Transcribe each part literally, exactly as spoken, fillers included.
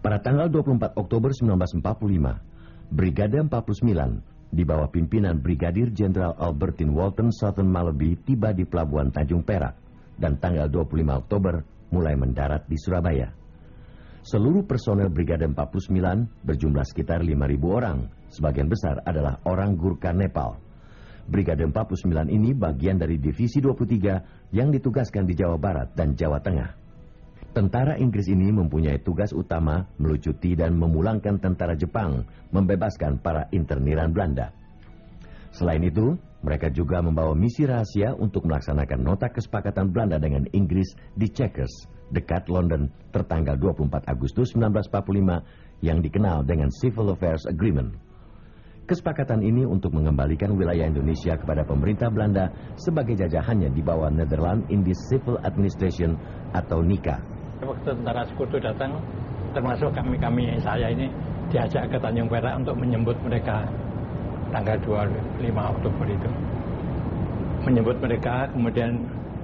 Pada tanggal dua puluh empat Oktober seribu sembilan ratus empat puluh lima, Brigade empat puluh sembilan di bawah pimpinan Brigadir Jenderal Albertine Walton Southern Malaby tiba di Pelabuhan Tanjung Perak dan tanggal dua puluh lima Oktober mulai mendarat di Surabaya. Seluruh personel Brigade empat puluh sembilan berjumlah sekitar lima ribu orang, sebagian besar adalah orang Gurkha Nepal. Brigade empat puluh sembilan ini bagian dari Divisi dua puluh tiga yang ditugaskan di Jawa Barat dan Jawa Tengah. Tentara Inggris ini mempunyai tugas utama melucuti dan memulangkan tentara Jepang, membebaskan para interniran Belanda. Selain itu, mereka juga membawa misi rahasia untuk melaksanakan nota kesepakatan Belanda dengan Inggris di Chequers, dekat London, tertanggal dua puluh empat Agustus seribu sembilan ratus empat puluh lima yang dikenal dengan Civil Affairs Agreement. Kesepakatan ini untuk mengembalikan wilayah Indonesia kepada pemerintah Belanda sebagai jajahannya di bawah Netherlands Indies Civil Administration atau N I C A. Waktu tentara sekutu datang, termasuk kami-kami saya ini diajak ke Tanjung Perak untuk menyambut mereka tanggal dua puluh lima Oktober itu. Menyambut mereka, kemudian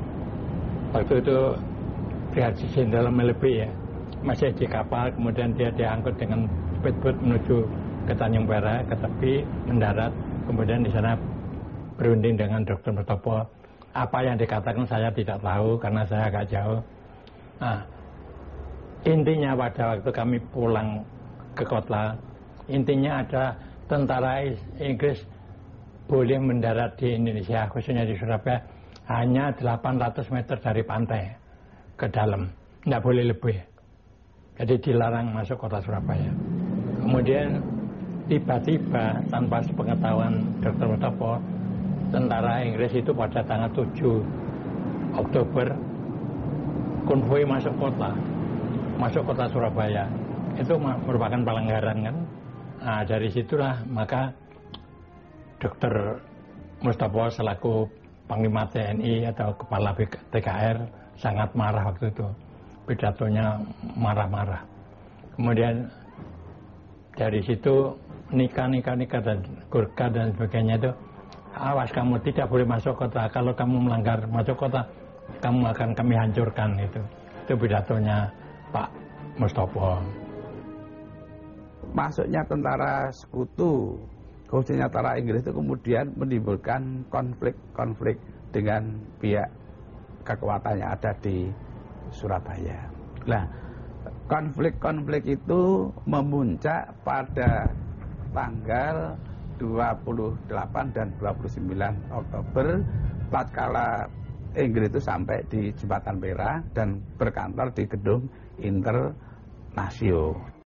waktu itu Brigadir Jenderal Malaby ya, masih di kapal, kemudian dia diangkut dengan speedboat menuju ke Tanjung Perak, ke tepi, mendarat, kemudian di sana berunding dengan Doktor Mustopo. Apa yang dikatakan saya tidak tahu karena saya agak jauh. Nah, intinya pada waktu kami pulang ke kota, intinya ada tentara Inggris boleh mendarat di Indonesia, khususnya di Surabaya, hanya delapan ratus meter dari pantai ke dalam, tidak boleh lebih. Jadi dilarang masuk kota Surabaya. Kemudian tiba-tiba tanpa sepengetahuan Doktor Mustopo, tentara Inggris itu pada tanggal tujuh Oktober konvoi masuk kota, masuk kota Surabaya. Itu merupakan pelanggaran kan. Nah, dari situlah maka Doktor Mustopo selaku Panglima T N I atau Kepala T K R sangat marah waktu itu. Pidatonya marah-marah. Kemudian dari situ nikah, nikah, nikah dan Gurkha dan sebagainya itu, awas kamu tidak boleh masuk kota. Kalau kamu melanggar masuk kota, kamu akan kami hancurkan itu. Itu pidatonya Pak Mustopo. Masuknya tentara sekutu, khususnya tentara Inggris itu kemudian menimbulkan konflik-konflik dengan pihak kekuatan yang ada di Surabaya. Nah, konflik-konflik itu memuncak pada tanggal dua puluh delapan dan dua puluh sembilan Oktober tatkala Inggris itu sampai di Jembatan Perak dan berkantor di gedung Internasio.